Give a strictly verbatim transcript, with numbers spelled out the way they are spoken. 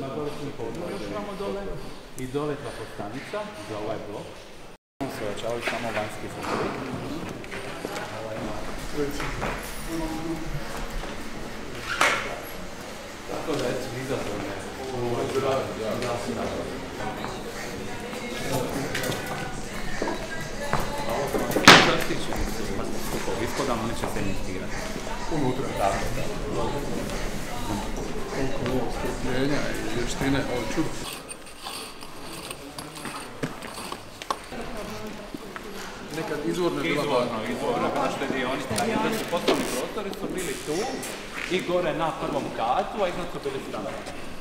dole smo podnošamo dole i dole trafostanica za ovaj blok. Se ojačavaju samo vanjski zidovi. Ovo ima... Tako da je izazovne u ovoj zgradi. Ovo smo plastični stupovi ispod, ali oni će se emitirati. Unutra. Tako da. Koliko ovo strpljenja i vještine, ovo je čudo. Nekad izvorno je bila Izvorno, izvorno, kada što je dionica. Da su poslovni prostori su bili tu i gore na prvom katu, a iznad su bili stanovi.